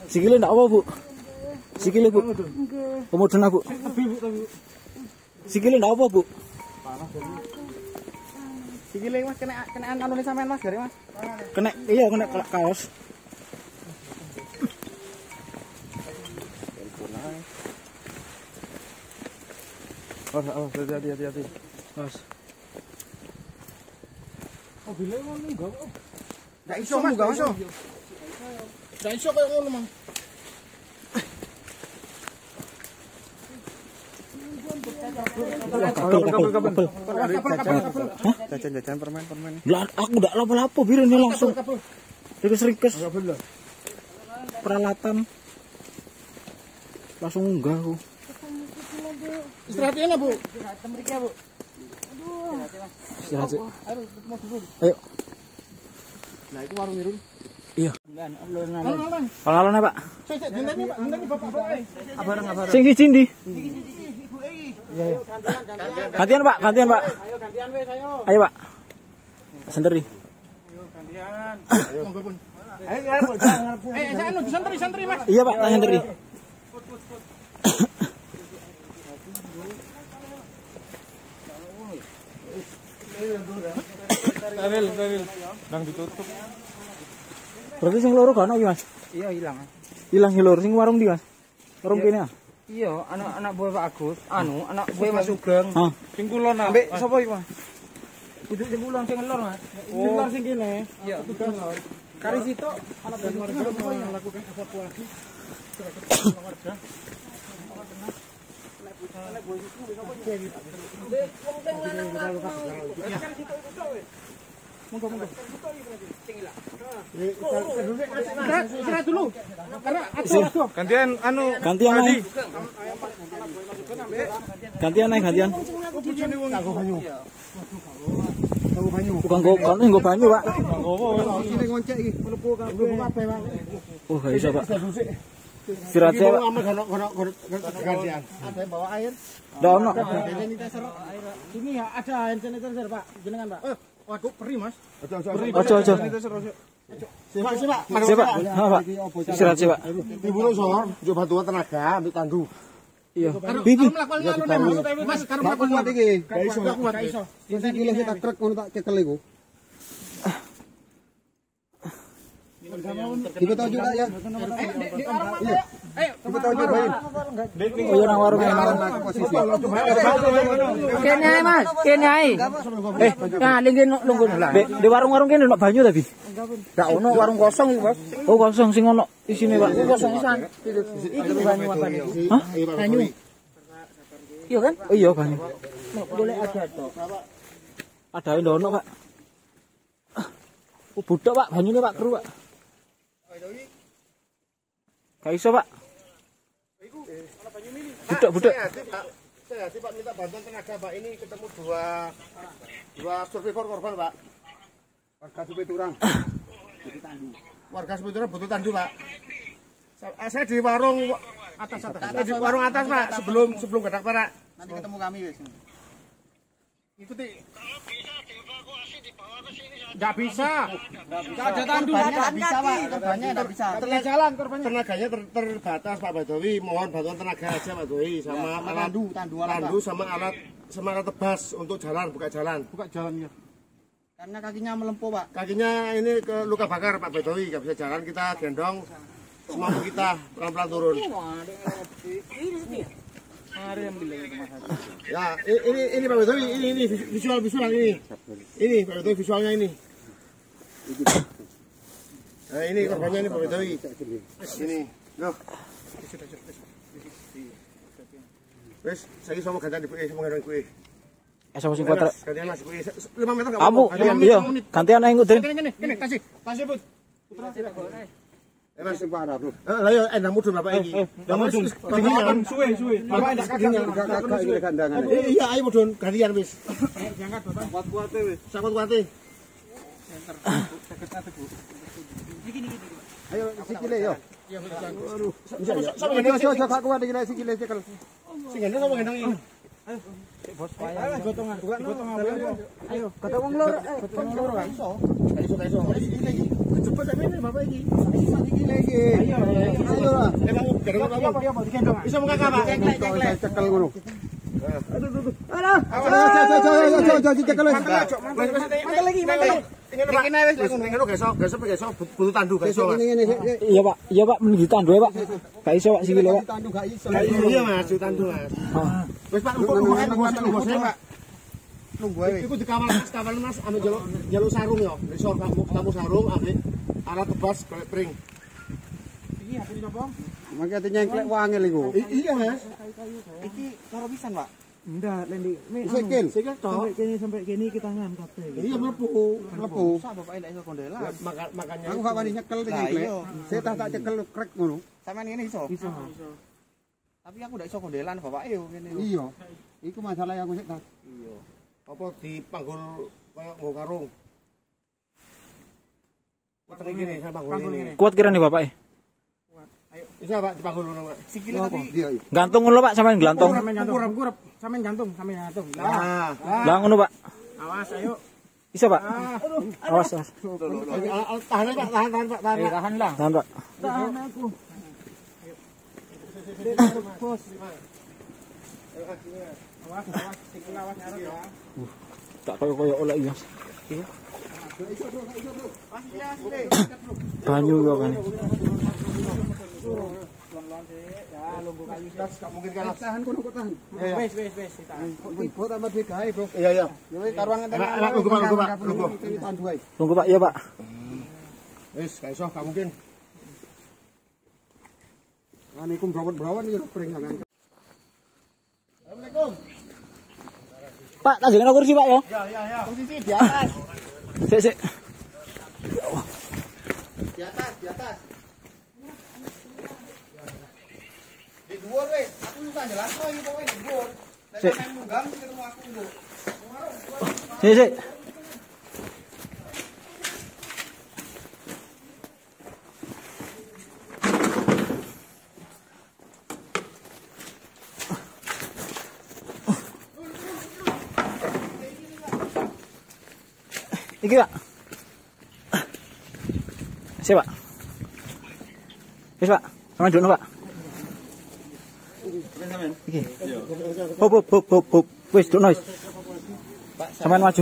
Sikile ndak apa, Bu? Sikile, Bu. Kemudian, Bu. Sikile ndak apa, Bu? Sikile Mas kenaan anune sampean Mas, gare Mas. Kena iya kena kaos. Oh, hati-hati. Mas. Oh, bile ngono enggak kok. Enggak iso Mas, enggak iso. Enggak iso kayak ngono, Mang. Kabel. Jajan permen. Lah aku ndak lapo-lapo birene langsung. Rikes-rikes. Peralatan. Langsung unggah aku. Istirahatin Bu. Mriki ya, Bu. Istirahat. Ayo. Nah, itu warung irun. Iya. Alon. Alon-alon, Pak. Sik, dinteni Pak, dinteni bapak-bapak ae. Abareng. Sing siji ndi? Ibu iki. Gantian, Pak. Ayo gantian wis ayo. Ayo, Pak. Sendiri. Ayo gantian. Ayo monggo pun. Ayo jangan. Santri Mas. Iya, Pak, sendiri. Tawil. Nang ditutup. Berarti sing loro gak ono iki, Mas? Iya, hilang. Hilang sing loro sing warung ndi, Mas? Warung kene ah. Iya, anak buah Pak Agus. Anak buah Mas Sugeng. Hah. Sing kulon ah. Ambek sapa iki, Mas? Kudu sing ulang sing ngelor, Mas. Sing lor sing kene. Iya. Kari situ anak dari warga melakukan evakuasi terhadap warga. Istirahat dulu. Karena gantian Gantian ae. Gantian. Bukan nggo banyu, Pak. Ini ngoncek iki, mlebu kabeh, Pak. Oh, gak iso, Pak. Istirahat saya, Pak. Gantian. Ada yang bawa air? Ndak ono. Sanitizer. Ini ya ada hand sanitizer, Pak. Jenengan, Pak. Waduh, perih, Mas. Ojo. Siapa? Siapa? Ha, Pak. Istirahat sih, Pak. Ibu lu sor, njuk bantuan tenaga, ambil tandu. Iya. Bibi. Mas, karo mlakukan kuat iki. Gak iso. Wis iki lek tak trek ngono tak cekel iku. Ibu tahu juga ya. Ibu tahu juga ya. Oh, iya nang warung Posisi. Kene ae, Mas. Kene ae. Nah, lingin lungguh lah. Di warung-warung kene ono banyu ta, Bi? Gak ono warung kosong iki, Mas. Oh, kosong sing ono isine, Pak. Kosong pisan. Iki banyu apa iki? Hah? Banyu. Iya kan? Oh iya, banyu. Boleh ada toh. Ada ndono, Pak. Oh, budok, Pak. Banyune, Pak, keru, Pak. Gak iso, Pak. Budok. Saya Pak minta bantuan tenaga, Pak. Ini ketemu dua survivor korban, Pak. Warga Supiturang. Warga Supiturang butuh tandu, Pak. Saya di warung atas. Saya di warung atas, Pak. Sebelum Gadak Perak. Nanti ketemu kami, wis. Ikuti. Kalau bisa dievakuasi dibawa ke sini saja. Enggak bisa. Enggak ada tandu. Enggak bisa, Pak. Korbannya enggak bisa. Tengah jalan korbannya. Tenaganya terbatas, Pak Badowi. Mohon bantuan tenaga aja, Pak Badowi, sama alat tandu sama alat tebas untuk jalan, buka jalan ya. Karena kakinya melempuh, Pak. Kakinya ini ke luka bakar, Pak Badowi, enggak bisa jalan, kita gendong semampu kita pelan-pelan turun. Ya, ini Pak Badowi, ini visual ini. Ini Pak Badowi visualnya ini. Nah, ini korbannya ini Pak Badowi. Ini, loh. Wes, saya sama gantian ibu sama gantian ibu. Sama sing kuat. Gantian Mas ibu. 5 meter enggak Kamu, iya. Gantian ae ngudin. Kene, kasih Bud. Putra tidak boleh. Mas sing parah, Bro. Lah yo endang mudun Bapak iki. Endang mudun. Suwe. Bapak enggak kakak iki gandangan. Iya, ayo mudun gantian wis. Diangkat Bapak. Kuat-kuate wis. Kuat-kuate. Center. Sakit Bu. Gini. Ayo sikile yo. Iya, aduh. Sama gendong aja gak kuat iki sikile cekel. Sing gendong sama gendong iki. Ayo. Bos, Ayo gotong ayo. kata wong loro, kan iso. Iso. Cepet tapi ini Bapak iki. Ayo lah. Apa digendong. Iso muka Pak. Cekel ngono. Iya Pak, menuju tandu ya Pak. Gak iso Pak sikile Pak. Iya Mas, tandu Mas. Wis Pak, nunggu ae. Iku dikawal Mas, anu jaluk sarung ya. Risor kamu sarung ambek alat tebas golek pring. Iki hati napa? Mangke nyengklek wangel iku. Iya Mas. Iki karo pisan, Pak. Ndak, Lendi. Sikil. Sikil tok. Sampai kene kita ngan kabeh. Iya mlebu. Sak bapak ndak iso kondelan. Makanya aku gak wani nyekel nyengklek. Saya tak cekel krek ngono. Sampeyan ngene iso. Iso. Tapi aku ndak iso kondelan bapak yo ngene. Iya. Iku masalah aku sik tak. Iya. Apa dipanggul koyo nggo karung. Puter iki nih, panggul ini. Kuat kira nih Bapak. Bisa Pak dipanggul ngono Pak. Sikile tapi Iya. Gantung ngono Pak sampean glantung. kurap. Sampeyan jantung. Nah, Lah ngono Pak. Awas ayo. Bisa Pak. Awas. tahan Pak, tahan Pak, tahan. Tahan lah. Tahan Pak. Tahan aku. Bos. Awas, sikile awas ngarep ya. Tak koyo oleh iya. Banyu kok kan. Mungkin kan tahan kono kok tahan. Wes. Ibu tambah duwe gawe, Bro. Iya. Ya wis karuan ngene. Nunggu Pak. Tunggu Pak, iya Pak. Wis, gak iso, gak mungkin. Aniku brawon-brawon iki peringan. Assalamualaikum. Pak, tak jenenge kursi Pak ya. Ya. Posisi di atas. Sik. Di atas. Di dhuwur wis, aku lupa jelasno iki pokoke di dhuwur. Nek Sik. sampeyan munggah ketemu aku lho. Sik. Iki Pak. Sik Pak. Wis Pak, sama dulu Pak. Iki. Hop. Wis dulu wis. Sampean maju.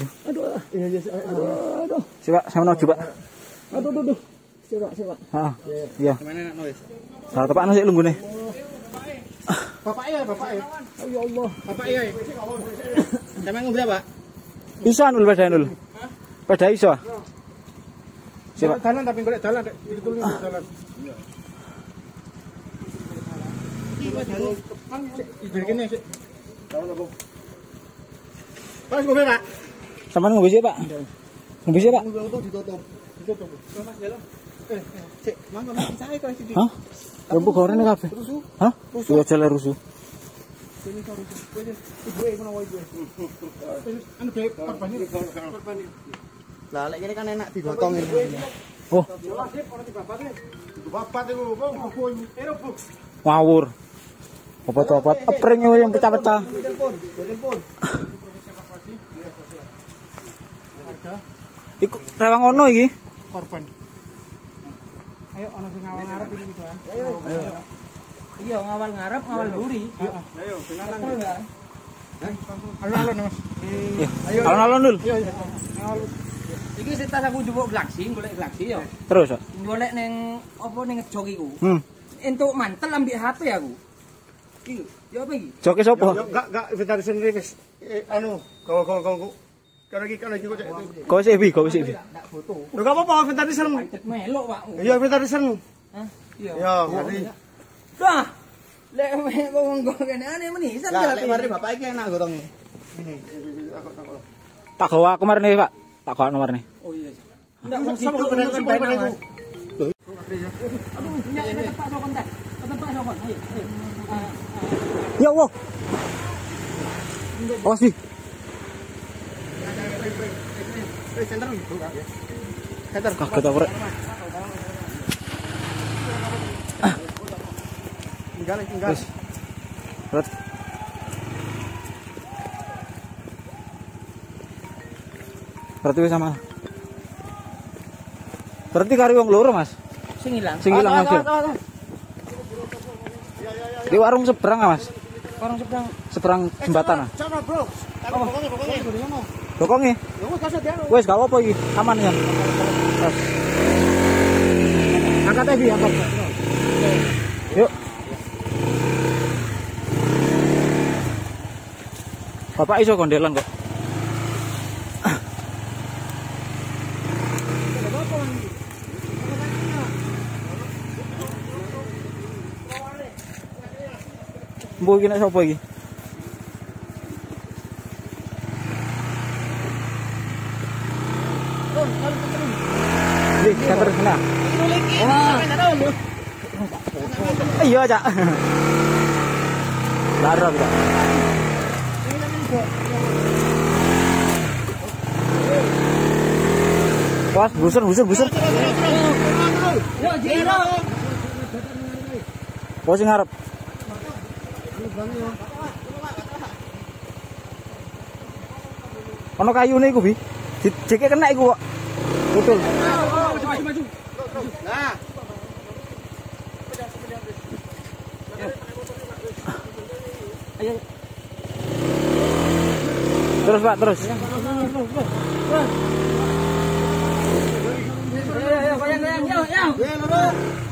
Aduh. Sik Pak, sampean maju Pak. Aduh. Sik Pak. Heeh. Iya. Sampeyan enak wis. Salah tepakno sik lunggune. Bapak ya. Ya Allah. Bapak ya. Sampeyan ngombe Pak. Bisa nul pada nul. Pada iso. Sik Pak. Dalan tapi golek dalan, Dek. Ditulungi dalan. Iya. Iki wis dalan depan sik. Iki kene sik. Dalan apa? Pas ngombe, Pak. Sampean ngombe sik Pak. Ngombe sik Pak. Ditutup. Mas Jelo. Sik, mangga sae kok iki. Hah? Lampu goreng kabeh. Hah? Iya jale rusuh. Anu bae korban. Lah lek kene kan enak digotong ini. Oh, Bapak iku kok ngawur. Obat-obat epring yang pecah-pecah. Iku rewang ono iki. korban. Ayo ana sing ngawal ngarep iki kan. Ayo. Iya, ngawal ngarep, ngawal mburi. Ayo, kenalan. Alon-alon, Mas. Ayo. Alon-alon dul. Iki setas aku njupuk glaksi, golek glaksi ya. Terus, Pak. Golek ning apa ning ngejog iku. Entuk mantel ambek HP aku. Iki, ya apa iki? Joke sapa? Enggak inventaris sendiri wis. Anu, go. Kalau iki kok cek. Kau sih bi. Ndak foto. Lho gak apa-apa inventaris sen. Melok, Pak. Iya inventaris sen. Hah? Iya. Ya, ngerti. Dah. Lek wong kene aneh menisan Lah, lek mari bapak iki enak gotong. Ini. Tak gawa kemarin nih, Pak. Tak gawa nomor nih. Oh iya. Ndak mung Sama situ bener kan bener baik itu. Aduh, nyak tempat sokon teh. Tempat sokon. Ayo. Ya Allah. Awas bi. Center gitu kan. Kaget aku rek. Tinggal. Ret. Berarti wis sama. Berarti kari wong loro, Mas. Sing ilang. Sing ilang aja. Di warung seberang, Mas. Orang seberang. Seberang jembatan. Ah. Sono, Bro. Bokongnya. Bokonge. Ya wis kasih dia. Wes gak apa-apa iki, aman kan. Terus. Angkat aja, angkat. Yuk. Bapak iso kondelan kok. Mbok iki nek sapa iki? Nih, kantor sana. Iya, Cak. Lara kita. Wah, busur. Yo, jiro. Bos sing ngarep. Ono kayune iku, Bi. Dijeke kena iku kok. Betul. Maju. Nah. Ayo. Terus, Pak, terus. Ayo, goyang. Yo. Ya, lurus.